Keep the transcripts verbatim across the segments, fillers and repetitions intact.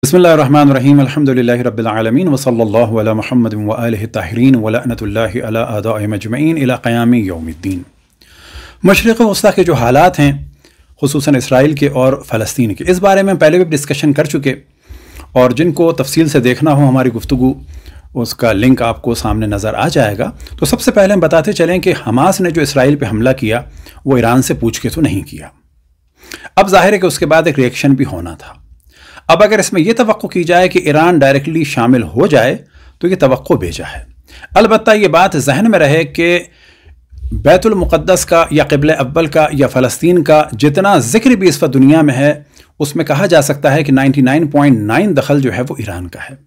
बिस्मिल्लाहिर्रहमानिर्रहीम अल्हम्दुलिल्लाहि रब्बिल आलमीन व सल्लल्लाहु अला मुहम्मदिन व आलिहि ताहिरीन व लअनतुल्लाहि अला अदाइहिम अजमईन इला क़यामी यौमिद्दीन। मशरिक़ वस्ता के जो हालात हैं खुसूसन इसराइल के और फ़लस्तीन के, इस बारे में पहले भी डिस्कशन कर चुके और जिनको तफसील से देखना हो हमारी गुफ्तगू उसका लिंक आपको सामने नज़र आ जाएगा। तो सबसे पहले हम बताते चलें कि हमास ने जो इसराइल पे हमला किया वो ईरान से पूछ के तो नहीं किया। अब जाहिर है कि उसके बाद एक रिएक्शन भी होना था। अब अगर इसमें यह तवक्को की जाए कि ईरान डायरेक्टली शामिल हो जाए तो ये तवक्को भेजा है। अलबत्ता ये बात जहन में रहे कि बैतुल मुक़द्दस का या क़िबले अव्वल का या फ़लस्तीन का जितना ज़िक्र भी इस वक्त दुनिया में है उसमें कहा जा सकता है कि निन्यानवे पॉइंट नौ दखल जो है वो ईरान का है।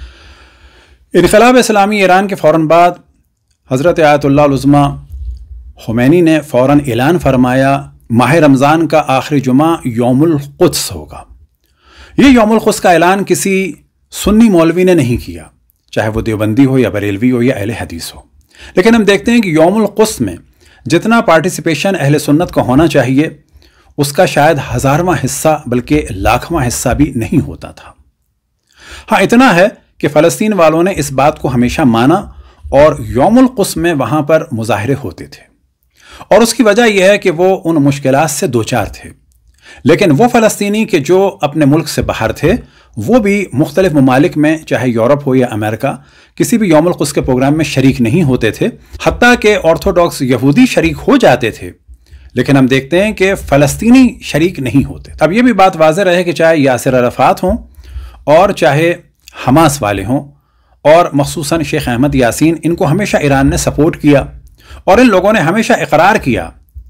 इनक़लाब इस्लामी ईरान के फ़ौरन बाद हज़रत आयतुल्लाह उज़्मा ख़ुमैनी ने फ़ौरन ऐलान फरमाया माह रमज़ान का आखिरी जुमा यौमुल क़ुद्स होगा। ये यौमुल क़ुद्स का ऐलान किसी सुन्नी मौलवी ने नहीं किया, चाहे वो देवबंदी हो या बरेलवी हो या अहले हदीस हो। लेकिन हम देखते हैं कि यौमुल क़ुद्स में जितना पार्टिसिपेशन अहले सुन्नत का होना चाहिए उसका शायद हज़ारवां हिस्सा बल्कि लाखवां हिस्सा भी नहीं होता था। हाँ, इतना है कि फ़लस्तीन वालों ने इस बात को हमेशा माना और यौमुल क़ुद्स में वहाँ पर मुज़ाहरे होते थे और उसकी वजह यह है कि वो उन मुश्किलात से दो चार थे। लेकिन वो फ़लस्तीनी के जो अपने मुल्क से बाहर थे वो भी मुख्तलिफ ममालिक में चाहे यूरोप हो या अमेरिका किसी भी यौमुल क़ुद्स के प्रोग्राम में शरीक नहीं होते थे। हत्ता के ऑर्थोडॉक्स यहूदी शरीक हो जाते थे लेकिन हम देखते हैं कि फ़लस्तीनी शरीक नहीं होते। अब ये भी बात वाज़ेह रहे कि चाहे यासिर अराफ़ात हों और चाहे हमास वाले हों और मख़सूसन शेख अहमद यासीन, इनको हमेशा ईरान ने सपोर्ट किया और इन लोगों ने हमेशा इकरार किया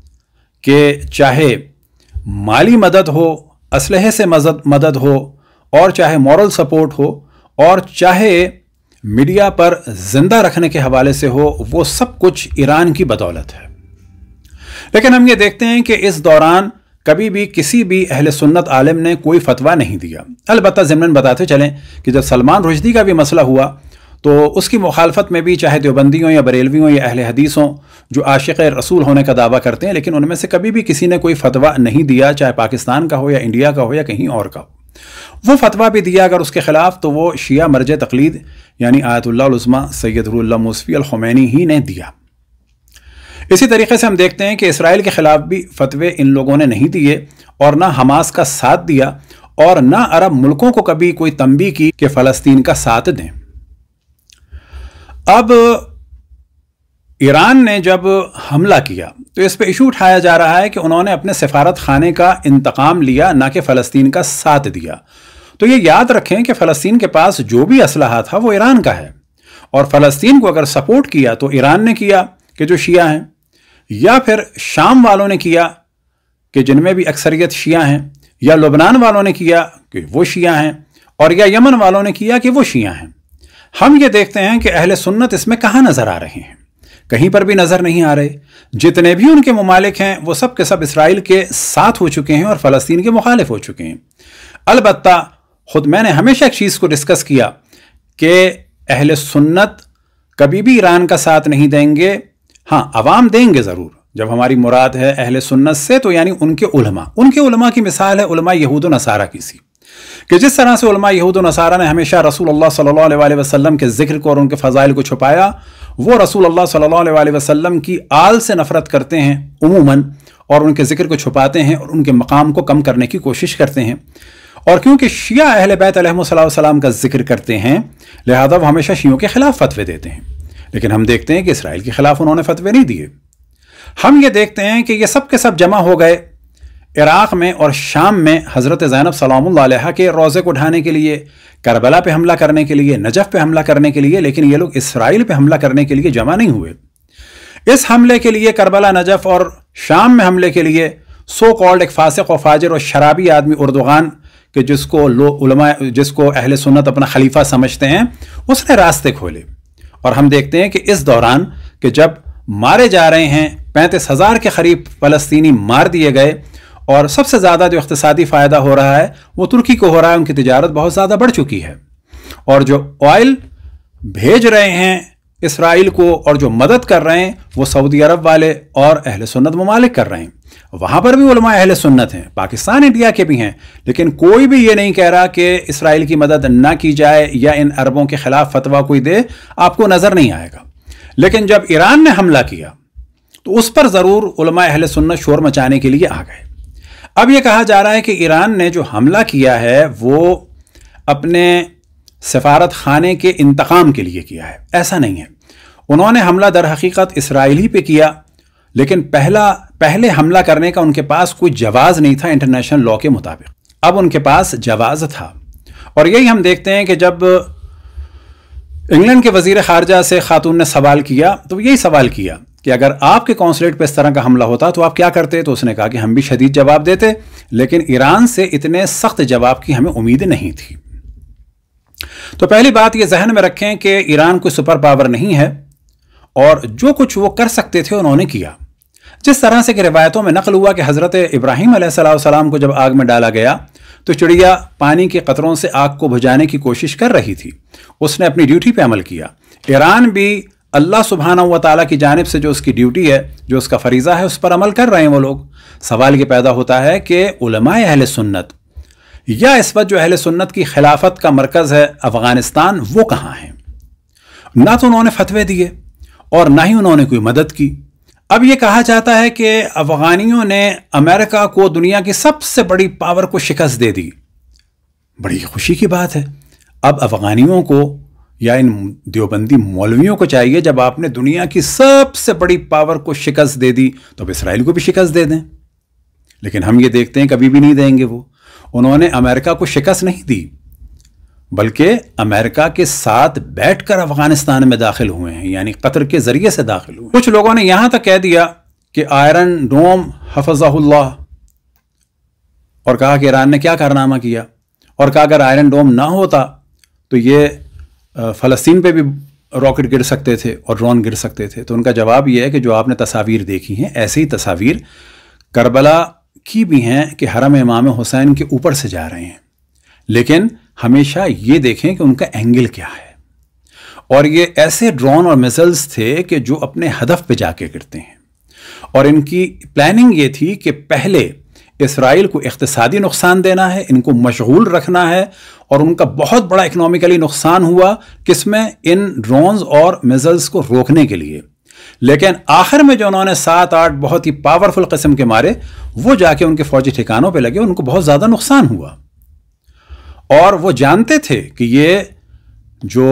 कि चाहे माली मदद हो, असलहे से मदद मदद हो और चाहे मॉरल सपोर्ट हो और चाहे मीडिया पर जिंदा रखने के हवाले से हो, वो सब कुछ ईरान की बदौलत है। लेकिन हम ये देखते हैं कि इस दौरान कभी भी किसी भी अहले सुन्नत आलिम ने कोई फतवा नहीं दिया। अलबत्ता ज़िम्नन बताते चलें कि जब सलमान रुश्दी का भी मसला हुआ तो उसकी मुखालफत में भी चाहे देवबंदी हों या बरेलवी हों या अहले हदीस हों जो आशिक़ रसूल होने का दावा करते हैं, लेकिन उनमें से कभी भी किसी ने कोई फतवा नहीं दिया, चाहे पाकिस्तान का हो या इंडिया का हो या कहीं और का हो। वो फतवा भी दिया अगर उसके खिलाफ तो वो शिया मर्ज तकलीद यानी आयतुल्लाह उज़्मा सैयद रूहुल्लाह मौसवी अल ख़ुमैनी ही ने दिया। इसी तरीके से हम देखते हैं कि इसराइल के खिलाफ भी फतवे इन लोगों ने नहीं दिए और ना हमास का साथ दिया और ना अरब मुल्कों को कभी कोई तंबी की कि फ़लस्तीन का साथ दें। अब ईरान ने जब हमला किया तो इस पे इशू उठाया जा रहा है कि उन्होंने अपने सफारत खाने का इंतकाम लिया, ना कि फ़लस्तीन का साथ दिया। तो ये याद रखें कि फ़लस्तीन के पास जो भी असलहा था वो ईरान का है और फ़लस्तीन को अगर सपोर्ट किया तो ईरान ने किया कि जो शिया हैं, या फिर शाम वालों ने किया कि जिनमें भी अक्सरियत शिया हैं, या लुबनान वालों ने किया कि वो शिया हैं, और या यमन वालों ने किया कि वो शिया हैं। हम ये देखते हैं कि अहले सुन्नत इसमें कहाँ नज़र आ रहे हैं, कहीं पर भी नज़र नहीं आ रहे। जितने भी उनके ममालिक हैं वो सब के सब इसराइल के साथ हो चुके हैं और फ़लस्तीन के मुखालिफ हो चुके हैं। अलबत्ता खुद मैंने हमेशा एक चीज़ को डिस्कस किया कि अहले सुन्नत कभी भी ईरान का साथ नहीं देंगे। हाँ, अवाम देंगे ज़रूर। जब हमारी मुराद है अहले सुन्नत से तो यानी उनके उलमा, उनके उलमा की मिसाल है उलमा यहूद व नसारा की सी कि जिस तरह से उलमा यहूद व नसारा ने हमेशा रसूलुल्लाह सल्लल्लाहु अलैहि वसल्लम के ज़िक्र को और उनके फ़ज़ाइल को छुपाया, वो रसूलुल्लाह सल्लल्लाहु अलैहि वसल्लम की आल से नफ़रत करते हैं उमूमन और उनके ज़िक्र को छुपाते हैं और उनके मकाम को कम करने की कोशिश करते हैं। और क्योंकि शिया अहले बैत अलैहिमुस्सलाम का जिक्र करते हैं लिहाजा वो हमेशा शियों के खिलाफ फतवे देते हैं। लेकिन हम देखते हैं कि इसराइल के खिलाफ उन्होंने फतवे नहीं दिए। हम ये देखते हैं कि ये सब के सब जमा हो गए इराक़ में और शाम में हज़रत ज़ैनब सलामुल्लाह अलैहा के रोज़े को ढाने के लिए, करबला पे हमला करने के लिए, नजफ़ पे हमला करने के लिए। लेकिन ये लोग इसराइल पे हमला करने के लिए जमा नहीं हुए। इस हमले के लिए, करबला, नजफ़ और शाम में हमले के लिए सो कॉल्ड एक फासिक और फाजिर और शराबी आदमी उर्दुगान के जिसको लोग उलमा जिसको अहले सुन्नत अपना खलीफा समझते हैं, उसने रास्ते खोले। और हम देखते हैं कि इस दौरान कि जब मारे जा रहे हैं, पैंतीस हज़ार के करीब फ़लस्तीनी मार दिए गए और सबसे ज़्यादा जो इक़्तिसादी फ़ायदा हो रहा है वो तुर्की को हो रहा है। उनकी तिजारत बहुत ज़्यादा बढ़ चुकी है और जो ऑयल भेज रहे हैं इसराइल को और जो मदद कर रहे हैं वो सऊदी अरब वाले और अहले सुन्नत ममालिक कर रहे हैं। वहां पर भी उलमा अहले सुन्नत हैं, पाकिस्तान इंडिया के भी हैं, लेकिन कोई भी ये नहीं कह रहा कि इसराइल की मदद ना की जाए या इन अरबों के खिलाफ फतवा कोई दे, आपको नजर नहीं आएगा। लेकिन जब ईरान ने हमला किया तो उस पर जरूर उलमा अहले सुन्नत शोर मचाने के लिए आ गए। अब यह कहा जा रहा है कि ईरान ने जो हमला किया है वो अपने सफारत खाने के इंतकाम के लिए किया है, ऐसा नहीं है। उन्होंने हमला दर हकीकत इसराइल ही पे किया, लेकिन पहला पहले हमला करने का उनके पास कोई जवाज नहीं था इंटरनेशनल लॉ के मुताबिक। अब उनके पास जवाज था, और यही हम देखते हैं कि जब इंग्लैंड के वजीर खारजा से खातून ने सवाल किया तो यही सवाल किया कि अगर आपके कौंसलेट पर इस तरह का हमला होता तो आप क्या करते? तो उसने कहा कि हम भी शदीद जवाब देते, लेकिन ईरान से इतने सख्त जवाब की हमें उम्मीद नहीं थी। तो पहली बात यह जहन में रखें कि ईरान कोई सुपर पावर नहीं है, और जो कुछ वो कर सकते थे उन्होंने किया। जिस तरह से कि रिवायतों में नकल हुआ कि हज़रत इब्राहीम अलैहिस्सलाम को जब आग में डाला गया तो चिड़िया पानी के कतरों से आग को बुझाने की कोशिश कर रही थी, उसने अपनी ड्यूटी पे अमल किया। ईरान भी अल्लाह सुब्हानहू व तआला की जानिब से जो उसकी ड्यूटी है, जो उसका फरीज़ा है, उस पर अमल कर रहे हैं वो लोग। सवाल ये पैदा होता है कि उलमाए अहले सुन्नत या इस वक्त जो अहले सुन्नत की खिलाफत का मरकज़ है अफगानिस्तान, वो कहाँ हैं? ना तो उन्होंने फतवे दिए और ना ही उन्होंने कोई मदद की। अब यह कहा जाता है कि अफगानियों ने अमेरिका को, दुनिया की सबसे बड़ी पावर को शिकस्त दे दी। बड़ी खुशी की बात है। अब अफगानियों को या इन देवबंदी मौलवियों को चाहिए, जब आपने दुनिया की सबसे बड़ी पावर को शिकस्त दे दी तो अब इसराइल को भी शिकस्त दे दें। लेकिन हम ये देखते हैं कभी भी नहीं देंगे। वो उन्होंने अमेरिका को शिकस्त नहीं दी, बल्कि अमेरिका के साथ बैठकर अफगानिस्तान में दाखिल हुए हैं, यानी कतर के जरिए से दाखिल हुए। कुछ लोगों ने यहां तक कह दिया कि आयरन डोम हफज़हुल्लाह, और कहा कि ईरान ने क्या कारनामा किया, और कहा अगर आयरन डोम ना होता तो ये फ़लस्तीन पे भी रॉकेट गिर सकते थे और ड्रोन गिर सकते थे। तो उनका जवाब यह है कि जो आपने तस्वीर देखी हैं, ऐसे ही तस्वीर करबला की भी हैं कि हरम इमाम हुसैन के ऊपर से जा रहे हैं। लेकिन हमेशा ये देखें कि उनका एंगल क्या है, और ये ऐसे ड्रोन और मिसाइल्स थे कि जो अपने हदफ पे जाके गिरते हैं। और इनकी प्लानिंग ये थी कि पहले इसराइल को इक़्तिसादी नुकसान देना है, इनको मशगूल रखना है, और उनका बहुत बड़ा इकोनॉमिकली नुकसान हुआ किसमें? इन ड्रोन्स और मिसाइल्स को रोकने के लिए। लेकिन आखिर में जो उन्होंने सात आठ बहुत ही पावरफुल किस्म के मारे, वो जाके उनके फौजी ठिकानों पे लगे, उनको बहुत ज्यादा नुकसान हुआ। और वो जानते थे कि ये जो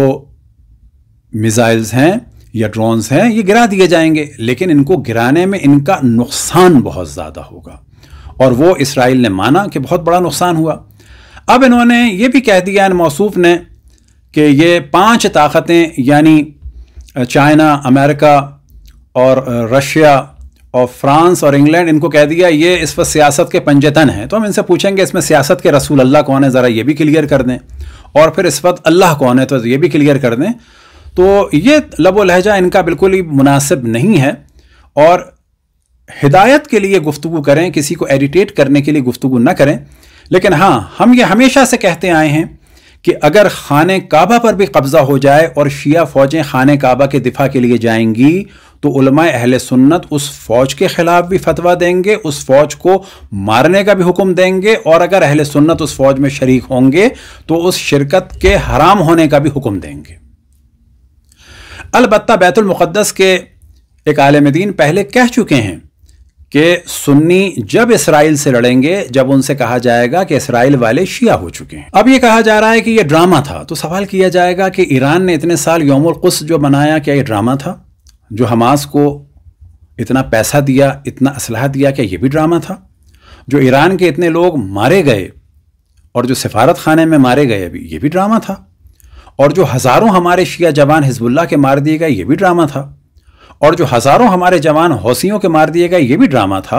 मिसाइल्स हैं या ड्रोन्स हैं ये गिरा दिए जाएंगे, लेकिन इनको गिराने में इनका नुकसान बहुत ज्यादा होगा, और वो इसराइल ने माना कि बहुत बड़ा नुकसान हुआ। अब इन्होंने ये भी कह दिया इन मौसूफ ने कि ये पांच ताकतें यानी चाइना, अमेरिका और रशिया और फ्रांस और इंग्लैंड, इनको कह दिया ये इस वक्त सियासत के पंजतन हैं। तो हम इनसे पूछेंगे इसमें सियासत के रसूल अल्लाह कौन है, ज़रा ये भी क्लियर कर दें, और फिर इस वक्त अल्लाह कौन है तो ये भी क्लियर कर दें। तो ये लबो लहजा इनका बिल्कुल ही मुनासिब नहीं है, और हिदायत के लिए गुफ्तगू करें, किसी को एडिटेट करने के लिए गुफ्तगू न करें। लेकिन हाँ, हम ये हमेशा से कहते आए हैं कि अगर खाने काबा पर भी कब्जा हो जाए और शिया फौजें खाने काबा के दिफा के लिए जाएंगी तो उलमाए अहले सुन्नत उस फौज के खिलाफ भी फतवा देंगे, उस फौज को मारने का भी हुक्म देंगे, और अगर अहले सुन्नत उस फौज में शरीक होंगे तो उस शिरकत के हराम होने का भी हुक्म देंगे। अलबत्ता बैतुल मुक़द्दस के एक आलिम दीन पहले कह चुके हैं कि सुन्नी जब इसराइल से लड़ेंगे जब उनसे कहा जाएगा कि इसराइल वाले शिया हो चुके हैं। अब ये कहा जा रहा है कि ये ड्रामा था, तो सवाल किया जाएगा कि ईरान ने इतने साल यौमुल क़ुद्स जो मनाया, क्या ये ड्रामा था? जो हमास को इतना पैसा दिया, इतना असलहा दिया, क्या ये भी ड्रामा था? जो ईरान के इतने लोग मारे गए और जो सिफारत खाने में मारे गए अभी, ये भी ड्रामा था? और जो हज़ारों हमारे शिया जवान हिजबुल्लाह के मार दिए गए, ये भी ड्रामा था? और जो हज़ारों हमारे जवान हौसियों के मार दिए गए, ये भी ड्रामा था?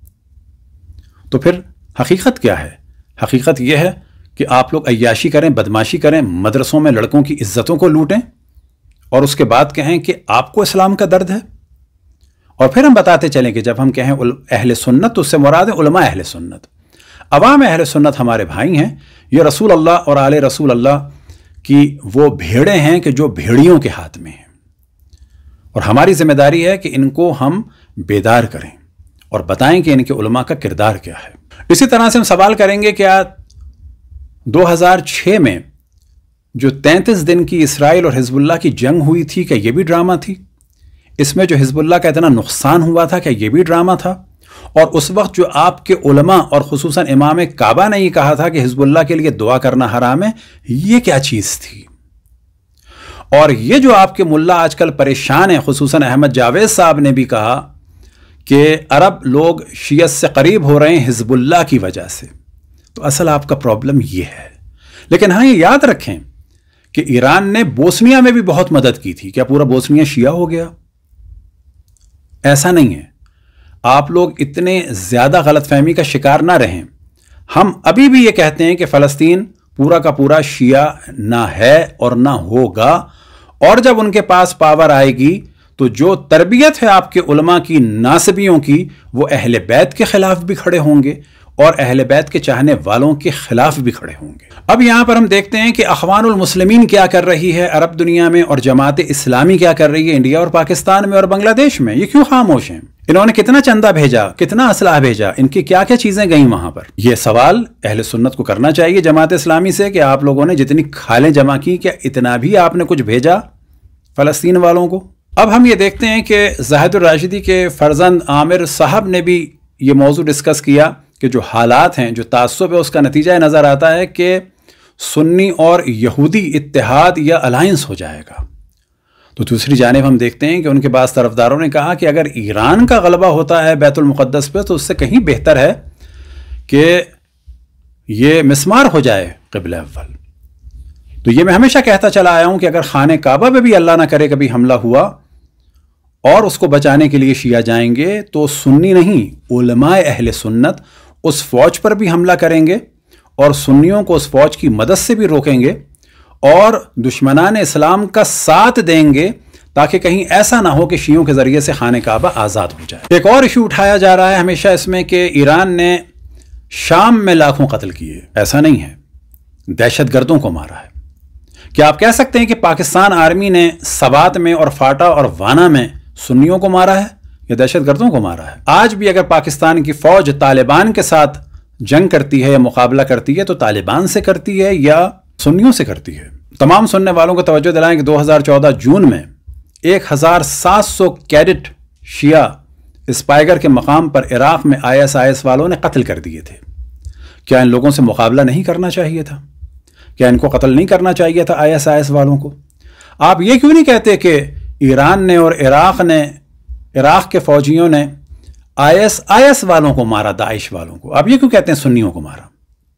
तो फिर हकीकत क्या है? हकीकत यह है कि आप लोग अय्याशी करें, बदमाशी करें, मदरसों में लड़कों की इज्जतों को लूटें, और उसके बाद कहें कि आपको इस्लाम का दर्द है। और फिर हम बताते चलें कि जब हम कहें अहले सुन्नत तो उससे मुराद है उलमा अहले सुन्नत। अवाम अहले सुन्नत हमारे भाई हैं, ये रसूल अल्लाह और आले रसूल अल्लाह की वो भेड़ें हैं कि जो भेड़ियों के हाथ में हैं। और हमारी जिम्मेदारी है कि इनको हम बेदार करें और बताएं कि इनके उलमा का किरदार क्या है। इसी तरह से हम सवाल करेंगे, क्या दो हज़ार छह में जो तैंतीस दिन की इसराइल और हिजबुल्लाह की जंग हुई थी, क्या यह भी ड्रामा थी? इसमें जो हिजबुल्लाह का इतना नुकसान हुआ था, क्या यह भी ड्रामा था? और उस वक्त जो आपके उलमा और खुसूसन इमाम काबा ने ये कहा था कि हिजबुल्लाह के लिए दुआ करना हराम है, ये क्या चीज थी? और ये जो आपके मुल्ला आजकल परेशान है, खुसूसन अहमद जावेद साहब ने भी कहा कि अरब लोग शियत से करीब हो रहे हैं हिजबुल्लाह की वजह से। तो असल आपका प्रॉब्लम ये है। लेकिन हाँ, ये याद रखें कि ईरान ने बोस्निया में भी बहुत मदद की थी। क्या पूरा बोस्निया शिया हो गया? ऐसा नहीं है। आप लोग इतने ज्यादा गलतफहमी का शिकार ना रहें। हम अभी भी ये कहते हैं कि फलस्तीन पूरा का पूरा शिया ना है और ना होगा, और जब उनके पास पावर आएगी तो जो तरबियत है आपके उलमा की नासबियों की, वो अहले बैत के खिलाफ भी खड़े होंगे और अहले बैत के चाहने वालों के खिलाफ भी खड़े होंगे। अब यहां पर हम देखते हैं कि अखवानुल मुस्लिमीन क्या कर रही है अरब दुनिया में, और जमात इस्लामी क्या कर रही है इंडिया और पाकिस्तान में और बांग्लादेश में। ये क्यों खामोश हैं? इन्होंने कितना चंदा भेजा, कितना असलाह भेजा, इनकी क्या क्या चीजें गई वहां पर? यह सवाल अहले सुन्नत को करना चाहिए जमात इस्लामी से कि आप लोगों ने जितनी खालें जमा की, क्या इतना भी आपने कुछ भेजा फलस्तीन वालों को? अब हम ये देखते हैं कि ज़ाहिदुर राशिदी के फर्जंद आमिर साहब ने भी ये मौजू डिस्कस किया कि जो हालात हैं, जो तासुब है, उसका नतीजा नज़र आता है कि सुन्नी और यहूदी इत्तेहाद या अलायंस हो जाएगा। तो दूसरी जानिब हम देखते हैं कि उनके बाज़ तरफदारों ने कहा कि अगर ईरान का गलबा होता है बैतुल मुक़द्दस पे, तो उससे कहीं बेहतर है कि ये मिस्मार हो जाए क़िबला अव्वल। तो ये मैं हमेशा कहता चला आया हूं कि अगर खाने काबा पे भी अल्लाह ना करे कभी हमला हुआ और उसको बचाने के लिए शिया जाएंगे, तो सुन्नी नहीं उलमाए अहले सुन्नत उस फौज पर भी हमला करेंगे और सुन्नियों को उस फौज की मदद से भी रोकेंगे और दुश्मनान इस्लाम का साथ देंगे, ताकि कहीं ऐसा ना हो कि शियों के जरिए से खाने काबा आज़ाद हो जाए। एक और इशू उठाया जा रहा है हमेशा इसमें कि ईरान ने शाम में लाखों कत्ल किए। ऐसा नहीं है, दहशतगर्दों को मारा है। क्या आप कह सकते हैं कि पाकिस्तान आर्मी ने सवात में और फाटा और वाना में सुन्नियों को मारा है या दहशतगर्दों को मारा है? आज भी अगर पाकिस्तान की फौज तालिबान के साथ जंग करती है या मुकाबला करती है, तो तालिबान से करती है या सुन्नियों से करती है? तमाम सुनने वालों को तवज्जो दिलाएं कि दो हज़ार चौदह जून में एक हज़ार सात सौ कैडेट शिया स्पाइगर के मकाम पर इराक में आई एस आई एस वालों ने कत्ल कर दिए थे। क्या इन लोगों से मुकाबला नहीं करना चाहिए था? क्या इनको कत्ल नहीं करना चाहिए था आई एस आई एस वालों को? आप ये क्यों नहीं कहते कि ईरान ने और इराक ने, इराक के फौजियों ने आई एस आई एस वालों को मारा, दाइश वालों को? आप ये क्यों कहते हैं सुन्नियों को मारा,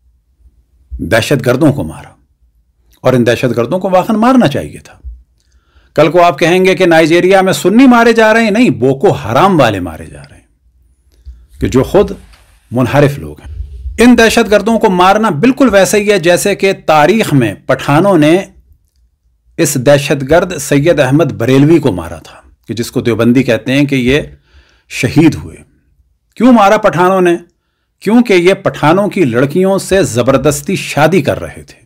दहशतगर्दों को मारा? और इन दहशतगर्दों को वाकई मारना चाहिए था। कल को आप कहेंगे कि नाइजीरिया में सुन्नी मारे जा रहे हैं, नहीं, बोको हराम वाले मारे जा रहे हैं, कि जो खुद मुनहरिफ लोग हैं। इन दहशतगर्दों को मारना बिल्कुल वैसे ही है जैसे कि तारीख में पठानों ने इस दहशतगर्द सैयद अहमद बरेलवी को मारा था, कि जिसको देवबंदी कहते हैं, कि ये शहीद हुए। क्यों मारा पठानों ने? क्योंकि ये पठानों की लड़कियों से जबरदस्ती शादी कर रहे थे।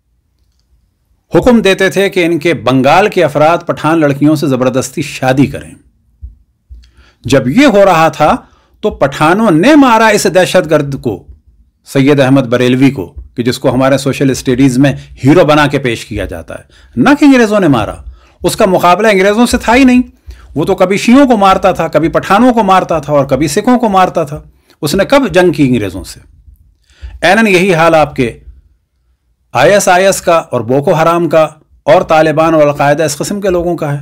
हुक्म देते थे कि इनके बंगाल के अफराद पठान लड़कियों से जबरदस्ती शादी करें। जब यह हो रहा था तो पठानों ने मारा इस दहशतगर्द को, सैयद अहमद बरेलवी को, कि जिसको हमारे सोशल स्टडीज में हीरो बना के पेश किया जाता है। ना कि अंग्रेजों ने मारा, उसका मुकाबला अंग्रेजों से था ही नहीं। वो तो कभी शियों को मारता था, कभी पठानों को मारता था और कभी सिखों को मारता था। उसने कब जंग की अंग्रेजों से? ऐनन यही हाल आपके आई एस आई एस का और बोको हराम का और तालिबान और अलकायदा इस किस्म के लोगों का है,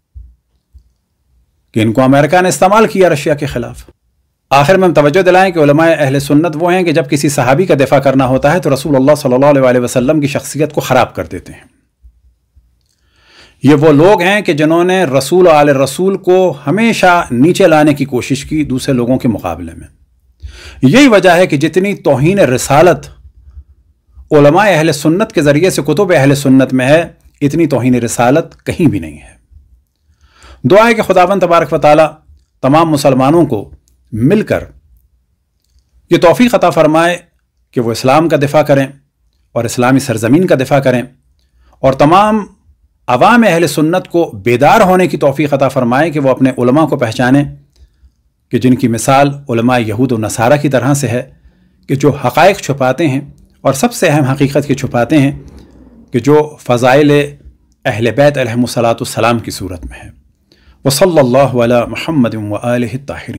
कि इनको अमेरिका ने इस्तेमाल किया रशिया के खिलाफ। आखिर में हम तवज्जो दिलाएं कि उलमाए अहले सुन्नत वो हैं कि जब किसी सहाबी का दिफा करना होता है तो रसूलुल्लाह सल्लल्लाहु अलैहि वसल्लम की शख्सियत को खराब कर देते हैं। ये वो लोग हैं कि जिन्होंने रसूल आले रसूल को हमेशा नीचे लाने की कोशिश की दूसरे लोगों के मुकाबले में। यही वजह है कि जितनी तौहीन रिसालत उलमाए अहले सुन्नत के जरिए से कुतुब अहले सुन्नत में है, इतनी तौहीन रिसालत कहीं भी नहीं है। दुआ है कि खुदावंद तबारक व तआला तमाम मुसलमानों को मिलकर ये तौफीक अता फरमाए कि वो इस्लाम का दिफा करें और इस्लामी सरजमीन का दिफा करें, और तमाम अवाम अहल सुन्नत को बेदार होने की तौफीक अता फरमाए कि वो अपने उलमा को पहचाने कि जिनकी मिसाल उलमा यहूद व नसारा की तरह से है कि जो हक़ाइक़ छुपाते हैं और सबसे अहम हकीकत के छुपाते हैं कि जो फ़ज़ाइल अहले बैत अलैहिमुस्सलातु वस्सलाम की सूरत में है। वसल्लल्लाहु अला मुहम्मद व आलिहि ताहिरीन।